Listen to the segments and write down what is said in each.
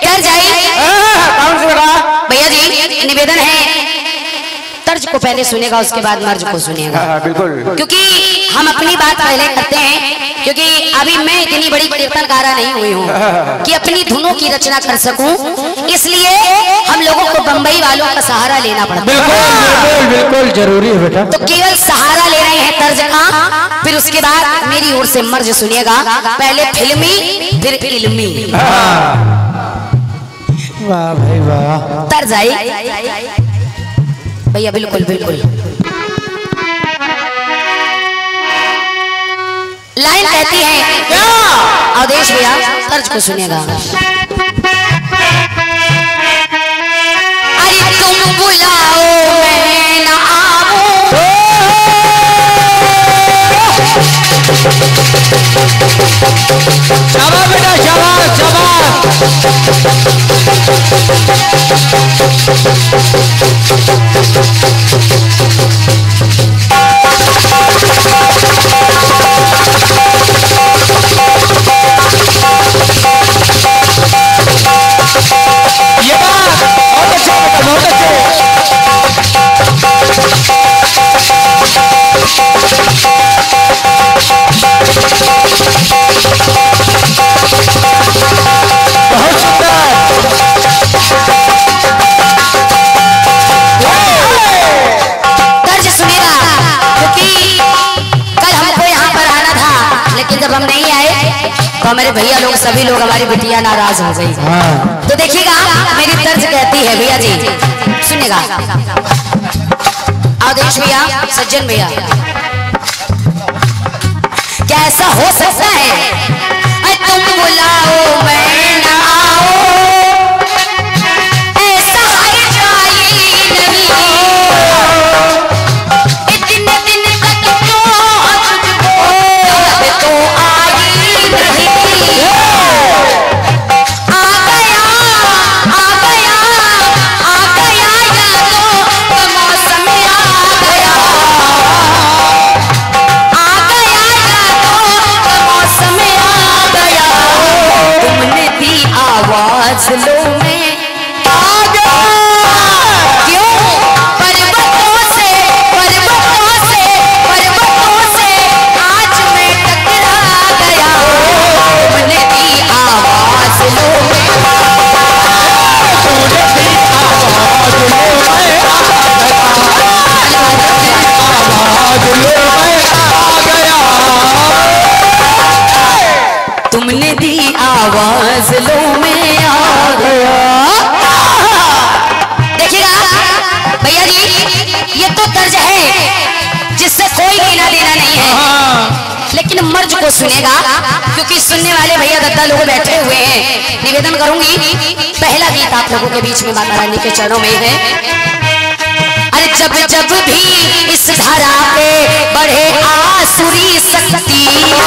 तर्ज आई। कौन सी बेटा? भैया जी निवेदन है, तर्ज को पहले सुनेगा उसके बाद मर्ज को सुनेगा। बिल्कुल, क्योंकि हम अपनी बात पहले करते हैं, क्योंकि अभी मैं इतनी बड़ी कीर्तनकारा नहीं हुई हूँ कि अपनी धुनों की रचना कर सकूं, इसलिए हम लोगों को बंबई वालों का सहारा लेना पड़ता है। बिल्कुल बिल्कुल जरूरी है बेटा। तो केवल सहारा ले रहे हैं तर्ज का, फिर उसके बाद मेरी ओर से मर्ज सुनिएगा। पहले फिल्मी फिर इल्मी। वाह भाई वाह। तर्ज आई भैया, बिल्कुल बिल्कुल। लाइन कहती है क्या? आदेश भैया तर्ज को सुनिएगा। अरे तुम बुलाओ मैं ना आऊं, शाबाश बेटा, शाबाश ये बात बहुत अच्छा बेटा, बहुत अच्छे। बहुत सुंदर। तर्ज सुनेगा, क्योंकि कल हमको यहाँ पर आना था, लेकिन जब हम नहीं आए तो हमारे भैया लोग सभी लोग हमारी बिटिया नाराज हो गई। तो देखिएगा मेरी तर्ज कहती है भैया जी, सुनिएगा। आदेश भैया, सज्जन भैया, क्या ऐसा हो सकता है तुम बुलाओ मैं ना आऊं, ऐसा हर जाई नहीं, इतने दिन तक क्यों तुझको याद तो आई नहीं। आ गया आ गया आ गया यादों का मौसम आ गया, आ गया यादों का मौसम आ गया, तुमने दी आवाज लो मैं आ गया। क्यों? पर्वतों से आज मैं टकरा गया, तुमने दी आवाज लो तुमने दी आवाज लो मैं आ गया। देखिएगा भैया जी, ये तो तर्ज है जिससे कोई लेना देना नहीं है, लेकिन मर्ज को सुनेगा, क्योंकि सुनने वाले भैया दद्दा लोग बैठे हुए हैं। निवेदन करूंगी, पहला गीत आप लोगों के बीच में माता रानी के चरणों में है। अरे जब जब भी इस धारा पे बढ़े आसुरी शक्ति,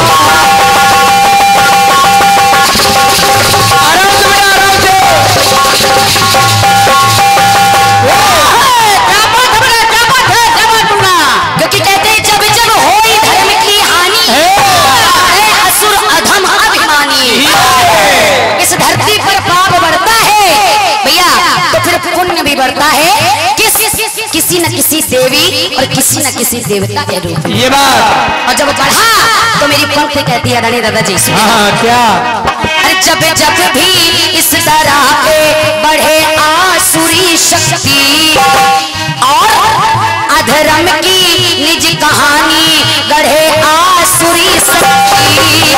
क्योंकि कहते हैं जब जब होई धर्म की हानि, असुर अधम अभिमानी, इस धरती पर पाप बढ़ता है भैया, तो फिर पुण्य भी बढ़ता है किसी न किसी देवी और किसी न किसी देवता के रूप में। ये बात। और जब बढ़ा तो मेरी पंक्ति कहती है रानी दादा जी से, क्या? अरे जब जब भी इस तरह पे बढ़े आसुरी शक्ति और अधर्म की निज कहानी गढ़े आसुरी शक्ति,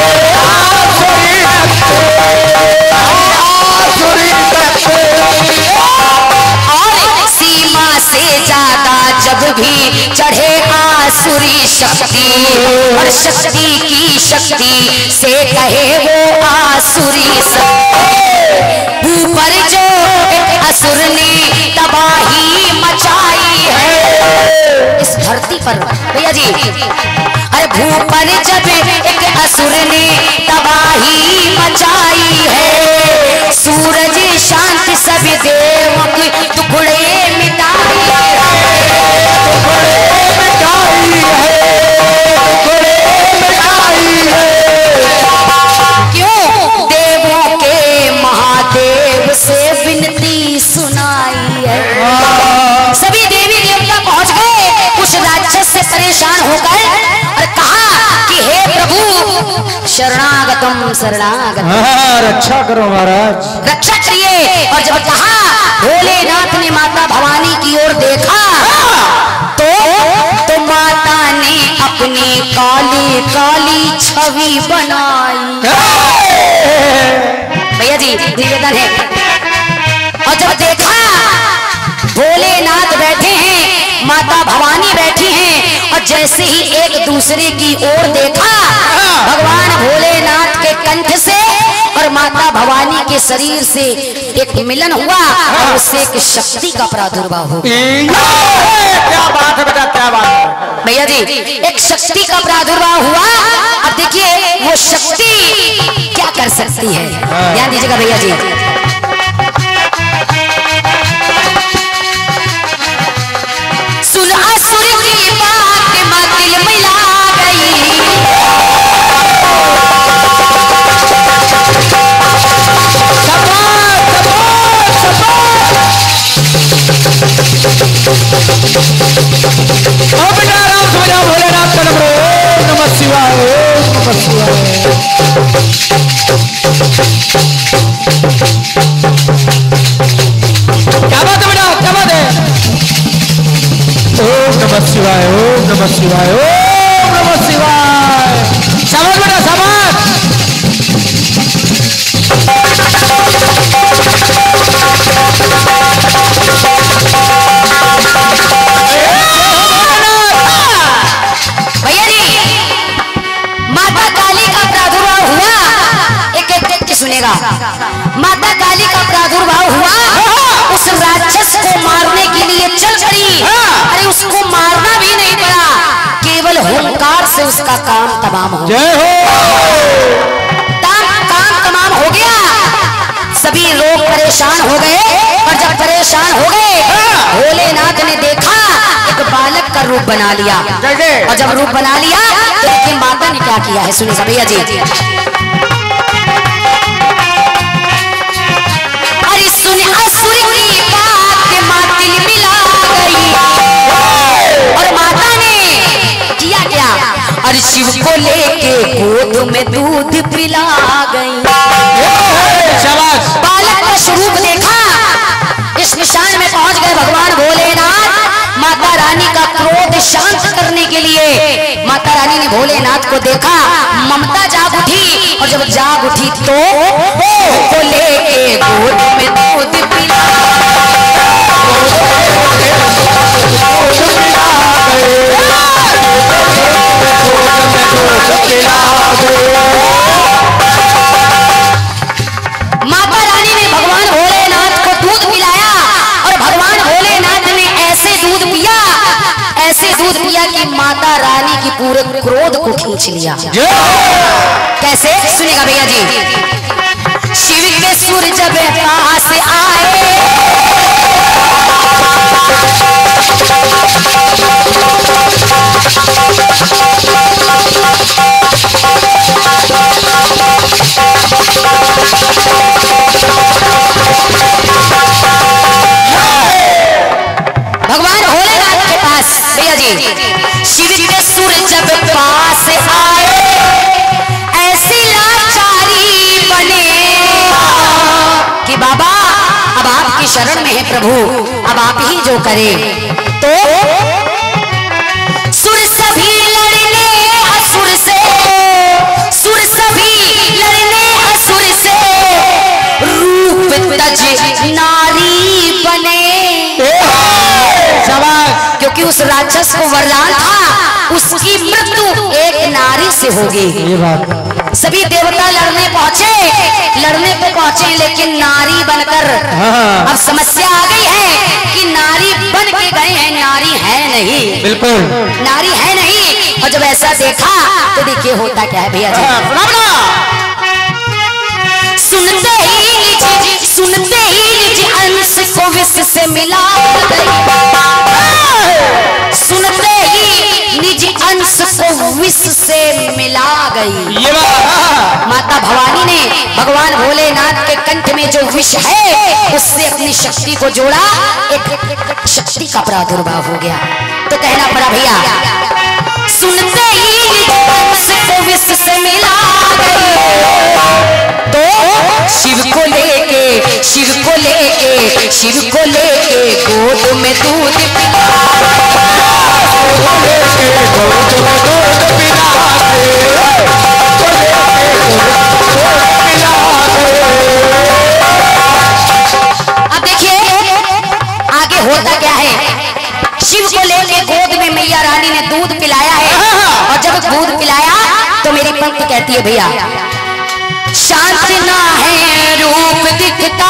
और सीमा से ज्यादा जब भी चढ़े आसुरी शक्ति, और शक्ति की शक्ति से कहे वो आसुरी शक्ति, ऊपर जो एक असुर ने तबाही मचाई है इस धरती पर भैया जी। अरे भूपर जब एक असुर ने तबाही मचाई है, सूरज शांत सभी देवों के टुकड़े मिटाई है, क्यों? देवों के महादेव शरणागतम शरणागतम। रक्षा करो महाराज, रक्षा करिए। और जब कहा भोलेनाथ ने माता भवानी की ओर देखा तो माता ने अपनी काली काली छवि बनाई। भैया जी निवेदन है। और जब देखा भोलेनाथ बैठे हैं, माता भवानी बैठी हैं, और जैसे ही एक दूसरे की ओर देखा भगवान भोलेनाथ के कंठ से और माता भवानी के शरीर से एक मिलन हुआ और उससे एक शक्ति का प्रादुर्भाव हो। क्या बात है बेटा, क्या बात है भैया जी, एक शक्ति का प्रादुर्भाव हुआ। अब देखिए वो शक्ति क्या कर सकती है, ध्यान दीजिएगा भैया जी। सुन असुर की बात मां दिल मिला गई। भोलेनाथ का नमः नमः शिवाय, नमः शिवाय। क्या बात है बेटा, क्या बात है। ओम नमः शिवाय, ओम नमः शिवाय, ओम नमः शिवाय। शाबाश बेटा शाबाश। भैया जी, माता काली का प्रादुर्भाव हुआ। एक सुनेगा, माता काली का प्रादुर्भाव हुआ, उस राक्षस को मारने के लिए चल पड़ी। अरे उसको मारना भी नहीं पड़ा, केवल हुंकार से उसका काम तमाम हो गया। काम तमाम हो गया। सभी लोग परेशान हो गए, और जब परेशान हो गए भोलेनाथ ने देखा एक बालक का रूप बना लिया। और जब रूप बना लिया तो देखिए माता ने क्या किया है, सुनिए भैया जी। अरे सुन असुर की बात मां दिल मिला गई। और माता ने किया क्या, और शिव को लेके गोद में दूध पिला गई। बालक का स्वरूप देखा, इस निशान में पहुंच गए भगवान भोलेनाथ। माता रानी का क्रोध शांत करने के लिए माता रानी ने भोलेनाथ को देखा, ममता जाग उठी। और जब जाग उठी तो को लेके गोद में दूध पिला। माता रानी ने भगवान भोलेनाथ को दूध पिलाया, और भगवान भोलेनाथ ने ऐसे दूध पिया, ऐसे दूध पिया कि माता रानी की पूरे क्रोध को खींच लिया। कैसे, सुनेगा भैया जी। शिव के सुर जब पास आए, भगवान भोलेनाथ के पास भैया जी शिव के सुर जब पास आए, ऐसी लाचारी बने कि बाबा अब आपकी शरण में है प्रभु, अब आप ही जो करें। तो सुर सभी लड़ने असुर से, सुर सभी लड़ने असुर से, रूप तज नारी बने। क्योंकि उस राक्षस को वरदान था उसकी मृत्यु एक नारी से होगी। सभी देवता लड़ने पे पहुंचे लेकिन नारी बनकर अब समस्या आ गई है कि नारी बन के गए हैं, नारी है नहीं, बिल्कुल नारी है नहीं। और जब ऐसा देखा तो देखिए होता क्या है भैया जी। सुनते ही निज अंश को विष से मिला गई। सुनते ही निज अंश को विष से मिला गई। माता भवानी ने भगवान भोलेनाथ के कंठ में जो विष है उससे अपनी शक्ति को जोड़ा, एक शक्ति का प्रादुर्भाव हो गया। तो कहना पड़ा भैया, सुनते ही निज अंश को विष से मिला गई। पंक्ति कहती है भैया, शांत ना है रूप दिखता,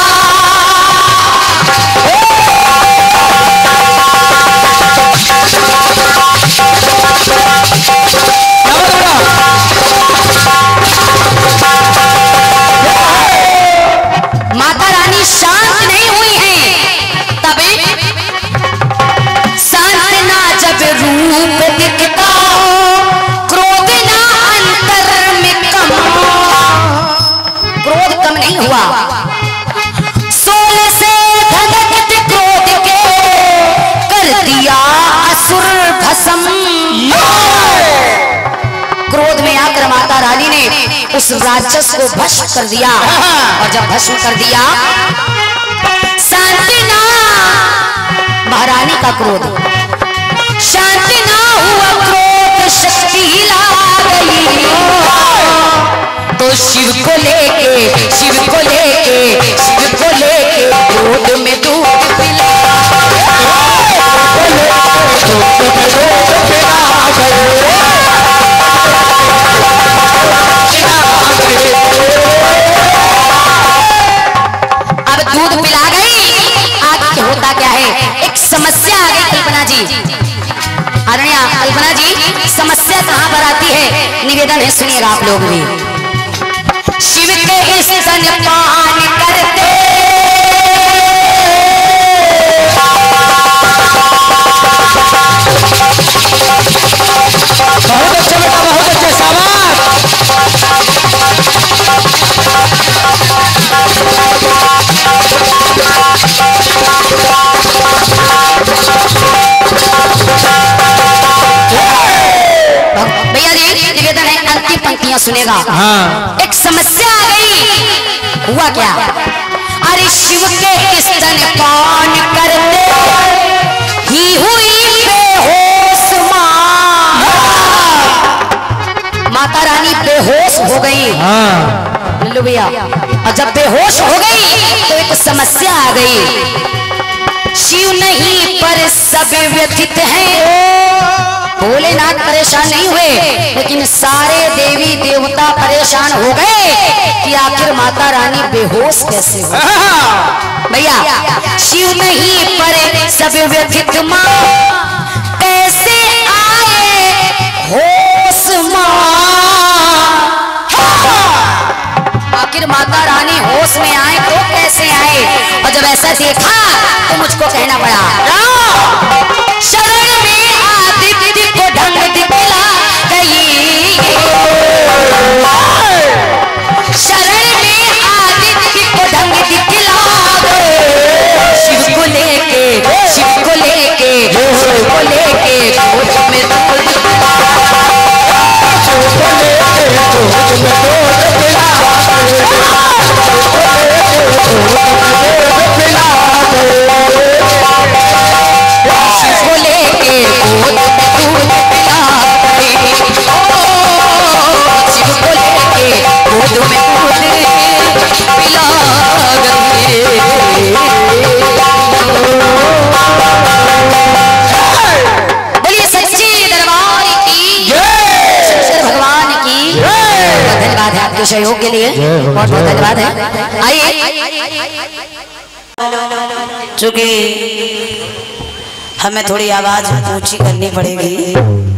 माता रानी शांत नहीं हुई है, तभी शांत ना जब रूप दिखता, क्रोध ना अंतर में कम, क्रोध कम नहीं हुआ, सोल से धधकत क्रोध के कर दिया असुर भस्म। क्रोध में आकर माता रानी ने उस राक्षस को भस्म कर दिया, और जब भस्म कर दिया, शांति ना, महारानी का क्रोध शांति ना हुआ, क्रोध शक्ति ला गई, तो शिव को लेके क्रोध में दूध पिला, अब दूध पिला गई, आगे होता क्या है, एक समस्या आ गई कल्पना जी, अरण्या कल्पना जी, समस्या कहां पर आती है, निवेदन है सुनिएगा आप लोग भी। शिव के स्तनपान करते, बहुत अच्छा बेटा, बहुत अच्छा, शाबाश। भैया जी निवेदन है, अंतिम पंक्तियां सुनेगा। हाँ। एक समस्या आ गई, हुआ क्या, अरे शिव के स्तनपान करते ही हुई बेहोश मां, माता रानी बेहोश हो गई। हाँ। लो भैया, और जब बेहोश हो गई तो एक समस्या आ गई, शिव नहीं पर सब व्यथित हैं, भोलेनाथ परेशान नहीं हुए, लेकिन सारे देवी देवता परेशान हो गए कि आखिर माता रानी बेहोश कैसे हो। भैया शिव नहीं पर सब व्यथित मां, कैसे आए होश मां, आखिर माता रानी होश में आए तो कैसे आए, और जब ऐसा देखा तो मुझको कहना पड़ा, शरण में आदित्य को ढंग दिखला गई, शरण में आदित्य को ढंग दिखला गई, शिव को लेके गोद में सहयोग के लिए बहुत बहुत धन्यवाद है। आइए, चूंकि हमें थोड़ी आवाज ऊंची करनी पड़ेगी,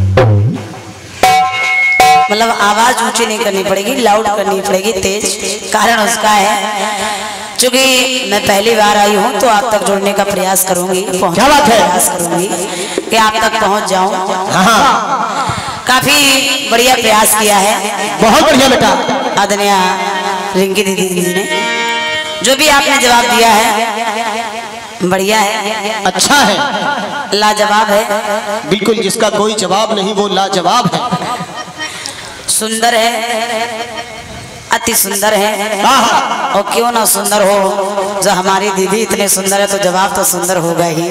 मतलब आवाज ऊंची नहीं करनी पड़ेगी, लाउड करनी पड़ेगी, तेज। कारण उसका है चूंकि मैं पहली बार आई हूँ तो आप तक जुड़ने का प्रयास करूंगी, क्या बात है, प्रयास करूंगी कि आप तक पहुंच जाऊं। काफी बढ़िया प्रयास किया है, बहुत बढ़िया बेटा। आदरणीय रिंकी दीदी ने जो भी आपने जवाब दिया है बढ़िया है, अच्छा है, लाजवाब है, बिल्कुल जिसका कोई जवाब नहीं वो लाजवाब है, सुंदर है, अति सुंदर है, और क्यों ना सुंदर हो, जो हमारी दीदी इतने सुंदर है तो जवाब तो सुंदर होगा ही।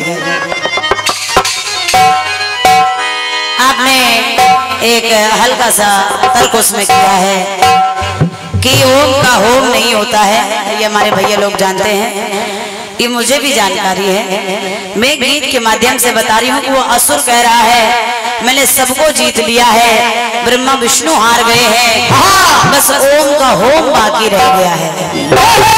आपने एक हल्का सा तर्क उसमें किया है कि ओम का होम नहीं होता है, ये हमारे भैया लोग जानते हैं, ये मुझे भी जानकारी है। मैं गीत के माध्यम से बता रही हूँ कि वो असुर कह रहा है मैंने सबको जीत लिया है, ब्रह्मा विष्णु हार गए हैं, बस ओम का होम बाकी रह गया है।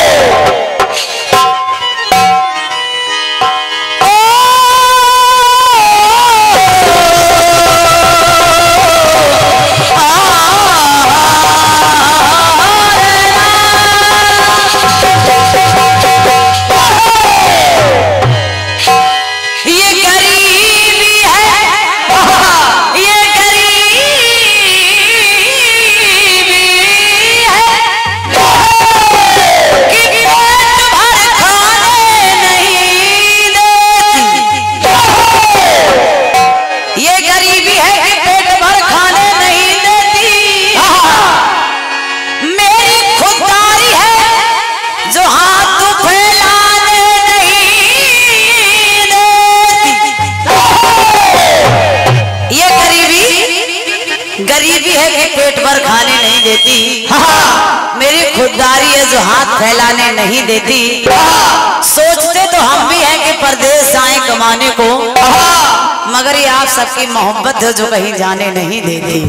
गरीबी है कि पेट भर खाने नहीं देती, मेरी खुददारी है जो हाथ फैलाने नहीं देती। सोचते तो हम भी हैं कि परदेश आए कमाने को, मगर ये आप सबकी मोहब्बत है जो कहीं जाने नहीं देती।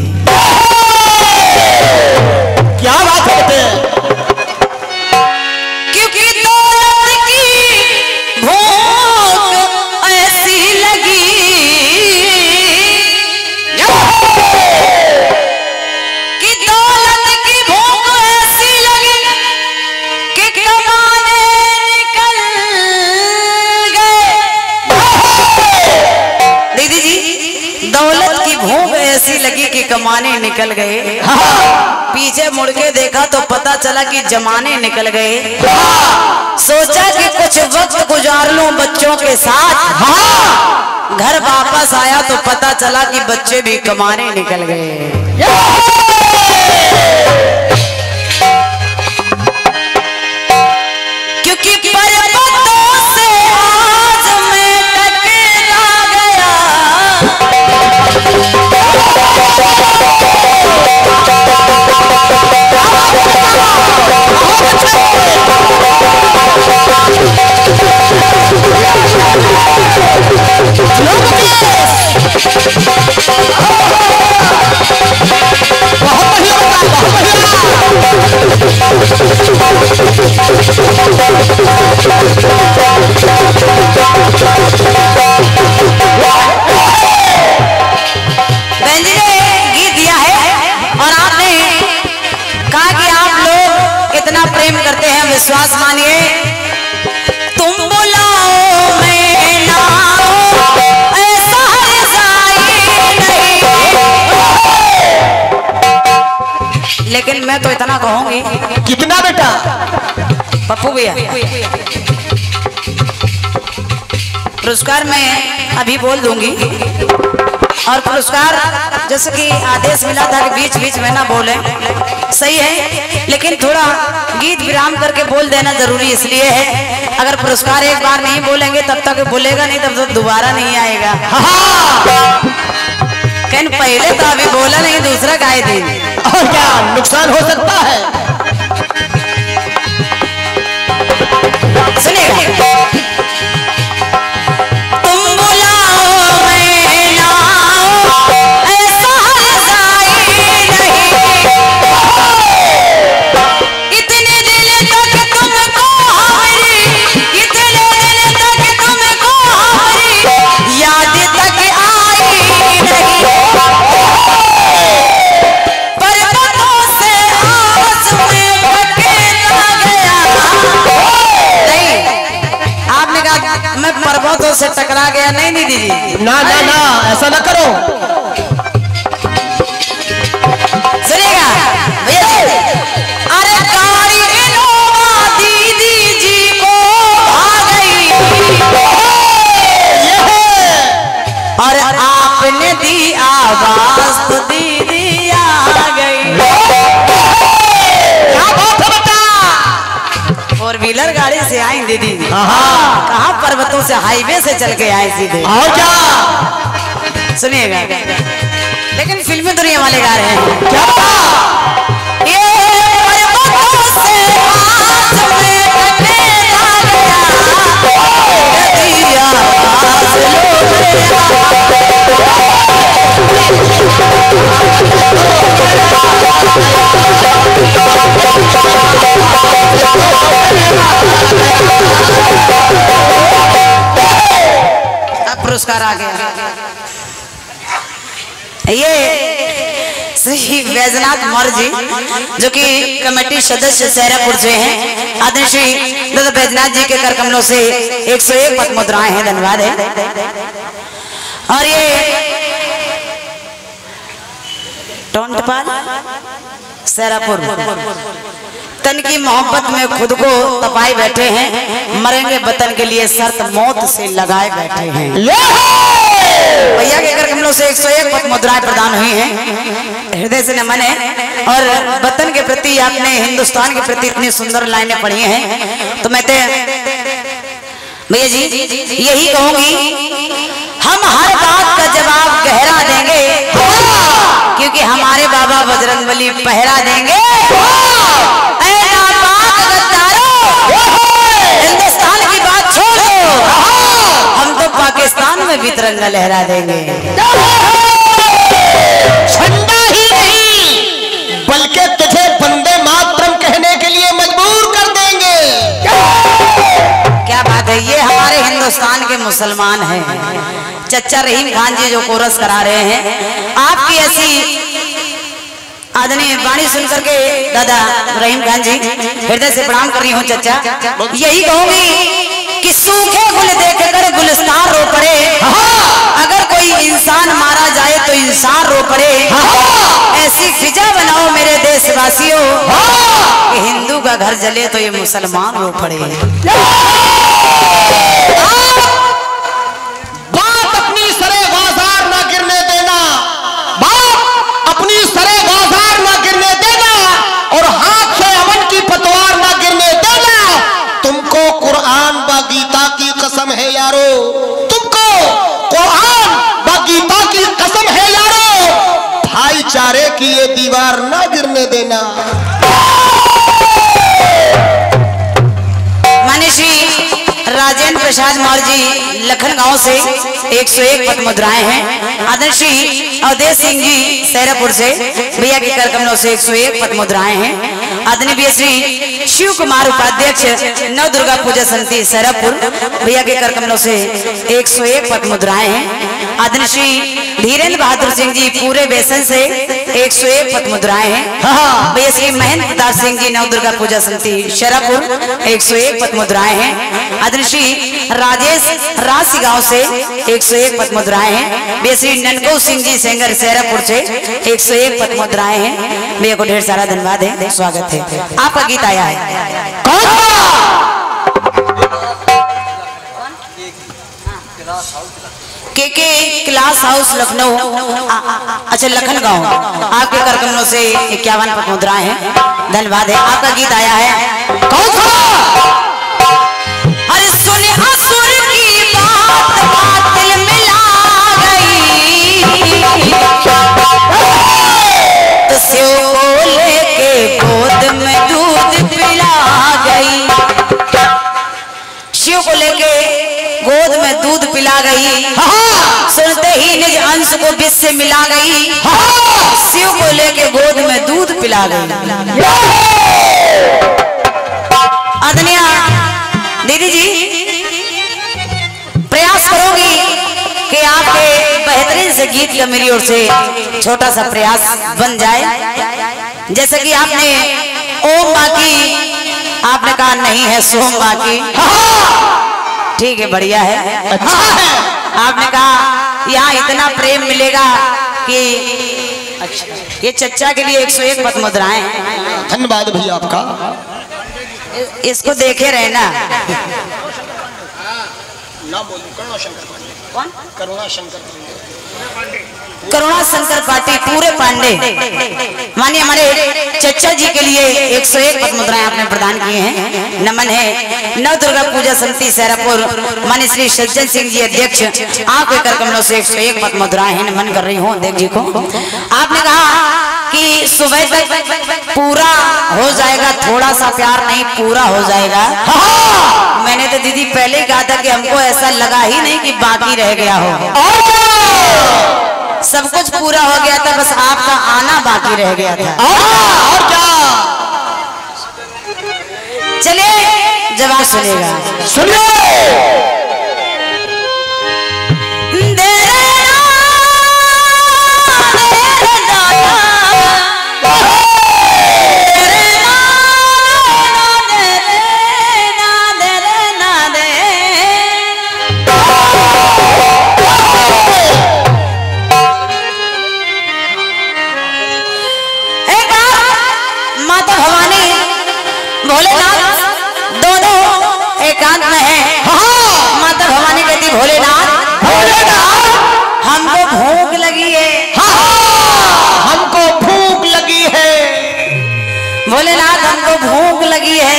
क्या बात होते हैं? क्योंकि दौलत की भूख ऐसी लगी कि दौलत की भूख ऐसी लगी कि कमाने निकल गए। दीदी जी, दौलत की भूख ऐसी लगी कि कमाने निकल गए। पीछे मुड़ के देखा तो पता चला कि जमाने निकल गए। सोचा कि कुछ वक्त गुजार लूं बच्चों के साथ, घर वापस आया तो पता चला कि बच्चे भी कमाने निकल गए। क्योंकि पर्वतों से आज मैं टकरा गया। बहन जी ने गीत दिया है और आपने कहा कि आप लोग इतना प्रेम करते हैं, विश्वास मानिए। तुम बुलाओ मैं ना आओ, ऐसा रज़ाई नहीं। लेकिन मैं तो इतना कहूंगी, कितना बेटा? पप्पू भैया, पुरस्कार मैं अभी बोल दूंगी, और पुरस्कार जैसे कि आदेश मिला था कि बीच बीच में ना बोले, सही है, लेकिन थोड़ा गीत विराम करके बोल देना जरूरी इसलिए है। अगर पुरस्कार एक बार नहीं बोलेंगे तब तक बोलेगा नहीं, तब तो दोबारा नहीं आएगा। कहीं पहले तो अभी बोला नहीं, दूसरा गाए दिन और क्या नुकसान हो सकता है? सुनिएगा। पर्वतों से टकरा गया, नहीं दीदी जी, ना ना ना, ऐसा ना करो। सुनिएगा भैया जी, अरे गाड़ी इनोवा दीदी जी को आ गई और आपने दी आवाज तो दीदी आ गई। क्या बात है बेटा? फोर व्हीलर गाड़ी से आई दीदी, कहाँ पर्वतों से हाईवे से चल के आए सीधे। और क्या? सुनिएगा, लेकिन फिल्मी दुनिया वाले गा रहे हैं। क्या? ये पर्वतों से आज मैं टकरा गया। पुरस्कार आ गया। ये श्री वैजनाथ मौर्य जी जो कि कमेटी सदस्य सहरापुर से हैं, आदरणीय श्री दादा वैजनाथ जी के कर कमलों से 101 पद मुद्राएं हैं, धन्यवाद है। और ये टोंटपाल सहरापुर तन की मोहब्बत में खुद को तपाए बैठे हैं, मरेंगे वतन के लिए शर्त मौत से लगाए बैठे हैं। भैया के कर कमलों से 101 पद मुद्राएं प्रदान हुई हैं, हृदय से नमन है। और वतन के प्रति आपने हिंदुस्तान के प्रति इतनी सुंदर लाइनें पढ़ी हैं, तो मैं भैया जी यही कहूंगी, हम हर बात का जवाब गहरा देंगे क्योंकि हमारे बाबा बजरंगबली पहरा देंगे। हिंदुस्तान की बात छोड़ो, हम तो पाकिस्तान में भी तिरंगा लहरा देंगे। झंडा ही नहीं बल्कि तुझे वंदे मातरम कहने के लिए मजबूर कर देंगे। क्या बात है, ये हमारे हिंदुस्तान के मुसलमान हैं। चच्चा रहीम खान जी जो कोरस करा रहे हैं, आपकी ऐसी आदरणीय वाणी सुनकर के दादा रहीम खान जी हृदय से प्रणाम कर रही हूँ। चच्चा यही कहूंगी कि सूखे गुल देखकर गुलस्तान रो पड़े, अगर कोई इंसान मारा जाए तो इंसान रो पड़े। ऐसी फिजा बनाओ मेरे देशवासियों कि हिंदू का घर जले तो ये मुसलमान रो पड़े। बाप अपनी सरे बाजार ना गिरने देना, बाप अपनी सरे बाजार ना गिरने देना और हाथ से अमन की पतवार ना गिरने देना। तुमको कुरान व गीता की कसम है यारो, तुमको कुरान व गीता की कसम है यारो, भाईचारे की ये दीवार ना गिरने देना। माननीय श्री राजेंद्र प्रसाद मौर्य जी लखन गांव से 101 पद मुद्राएं हैं, आदरणीय श्री अवधेश सिंह जी सहरापुर से भैया के कर कमलों से 101 पद मुद्राएं हैं, आदरणीय भैया श्री शिव कुमार उपाध्यक्ष नव दुर्गा पूजा समिति सहरापुर भैया के कर कमलों से 101 पद मुद्राएं हैं, आदरणीय श्री धीरेन्द्र बहादुर सिंह जी पूरे बेसन से 101 पद मुद्राएं हैं, भैया श्री महेंद्र प्रताप सिंह जी नव दुर्गा पूजा समिति शेरापुर 101 पद मुद्राएं हैं, आदरणीय श्री राजेश राशि गांव से 101 पद मुद्राएं हैं, भैया श्री ननको सिंह जी सेंगर सहरापुर से 101 पद मुद्राएं हैं। भैया को ढेर सारा धन्यवाद है, स्वागत है। आपका गीत आया है के क्लास हाउस लखनऊ, अच्छा लखन गांव, आपके कर कमलों से 51 पद मुद्राएं हैं, धन्यवाद है। आपका गीत आया है कौन सा? अरे सुन असुर की बात बातिल मिला गई, तो स्यो लेके गोद में दूध पिला गई, शिव को लेके गोद में दूध पिला गई, सुनते ही निज अंश को विष से मिला गई, शिव को लेके गोद में दूध पिला गई। आदरणीय दीदी जी प्रयास करूंगी कि आपके बेहतरीन से गीत का मेरी ओर से छोटा सा प्रयास बन जाए। जैसे कि आपने ओम बाकी आपने कहा नहीं है सोम बाकी, ठीक है बढ़िया है, अच्छा है। आपने कहा यहाँ इतना प्रेम मिलेगा कि अच्छा ये चच्चा के लिए 101 पद मुद्राएं। धन्यवाद भैया आपका। इसको देखे रहना। कौन? करुणा शंकर पाटी पूरे पांडे मानिए हमारे चच्चा जी के लिए 101 पद मुद्राएं आपने प्रदान किए हैं, नमन है। नव दुर्गा पूजा समिति सहरापुर माननीय श्री सज्जन सिंह जी अध्यक्ष, आपके कर कमलों से 101 पद मुद्राएं हैं, नमन कर रही हूँ अध्यक्ष जी को। आपने कहा कि सुबह तक पूरा हो जाएगा, थोड़ा सा प्यार नहीं पूरा हो जाएगा। मैंने तो दीदी पहले ही कहा था कि हमको ऐसा लगा ही नहीं कि बाकी रह गया हो, सब कुछ पूरा हो गया था, बस आपका आना बाकी रह गया था। और क्या? चलिए जवाब सुनेगा, सुनिए। माता भवानी भोलेनाथ दोनों एकांत में है। माता भवानी कहती भोलेनाथ हमको भूख लगी है। हमको भूख लगी है। भोलेनाथ हमको भूख लगी है।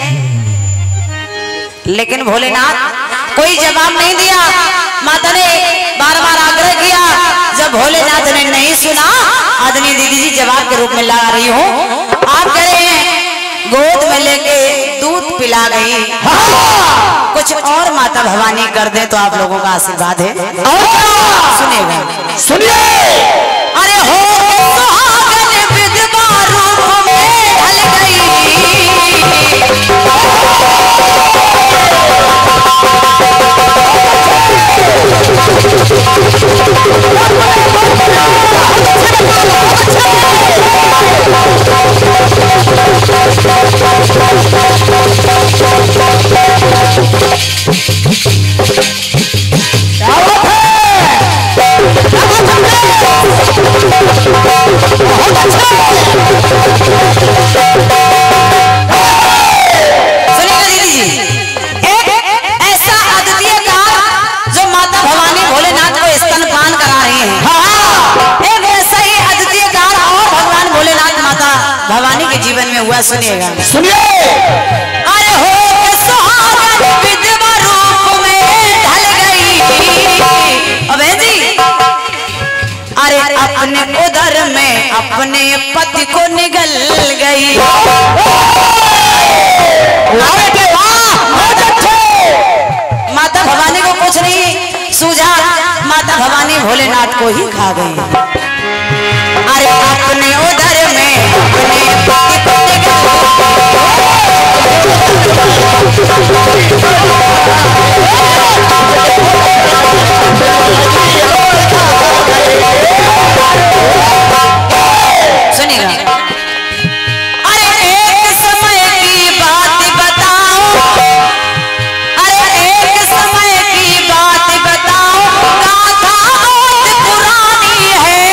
लेकिन भोलेनाथ कोई जवाब नहीं दिया। माता ने बार बार आग्रह किया। जब भोलेनाथ ने नहीं सुना, आदमी दीदी जी जवाब के रूप में ला रही हूँ। आप कह रहे हैं गोद में लेके दूध पिला गई। कुछ और माता भवानी कर दे तो आप लोगों का आशीर्वाद है। सुनिएगा, सुनिए। अरे हो सुहागन विधवा रूप में ढल गई। भवानी के जीवन में हुआ, सुनिएगा, सुनिए। अरे हो सुहागन विधवा रूप में ढल गई। अबे जी, अरे अपने उदर में अपने पति को निगल गई। माता भवानी को कुछ नहीं सूझा, माता भवानी भोलेनाथ को ही खा गई। अरे अपने उदर में अपने पति को सुनिएगा। अरे एक समय की बात बताओ, अरे एक समय की बात बताओ, गाथा बहुत पुरानी है।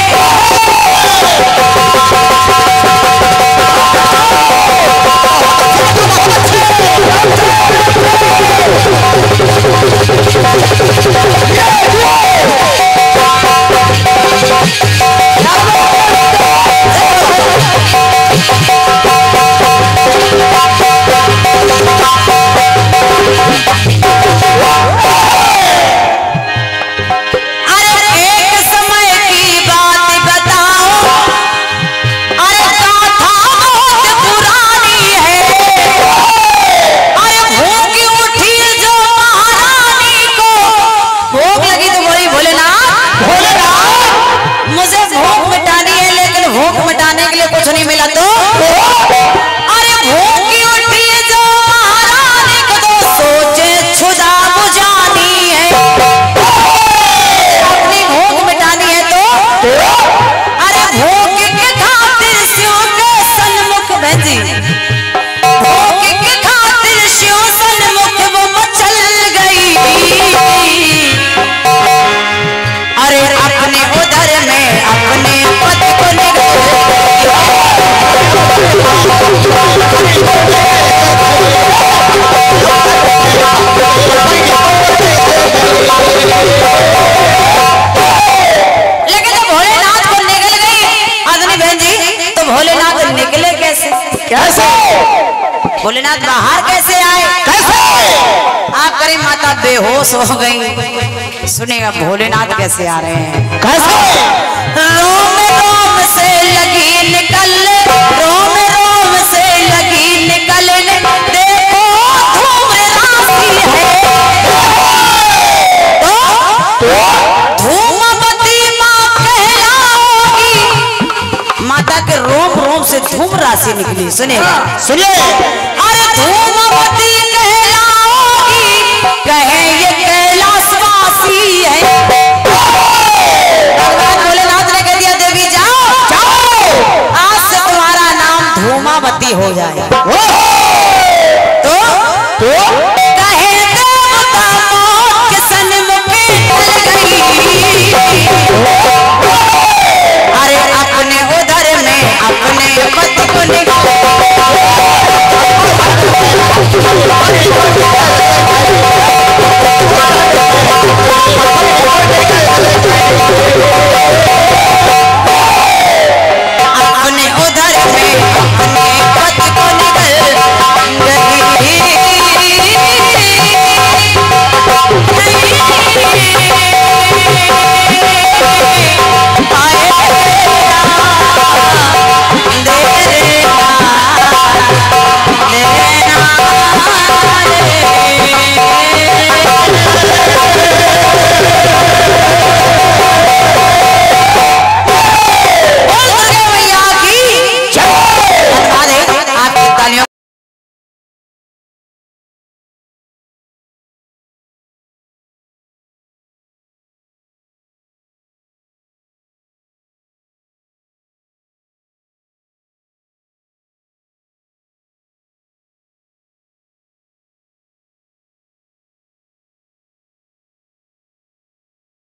कुछ नहीं मिला तो अरे भूखी उठी जो महारानी को तो सोचे छुदा बुझानी है। अपनी भूख मिटानी है तो अरे भूख के खातिर शिव के सन्मुख भेजी। भूख के खातिर शिव सन्मुख वो मचल गई। अरे अपने उदर में अपने पति को लेकिन जब भोलेनाथ को निकल गई आदमी बहन जी, तो भोलेनाथ निकले कैसे? कैसे? भोलेनाथ बाहर कैसे आए? कैसे? आप करीब माता बेहोश हो गई। सुनेगा भोलेनाथ कैसे आ रहे हैं? कैसे? रोम रोम से लगी निकल, रोम रोम से लगी निकलने, देखो धूम राशि है। तो धूमवती माँ कहलाओगी। माता के रोम रोम से धूम राशि निकली। सुनेगा, सुनिए। अरे धूमवती कहलाओगी, कहे ये कैलाशवासी है। भगवान भोलेनाथ ने कह दिया देवी जाओ, जाओ, आज से तुम्हारा नाम धूमावती हो जाए।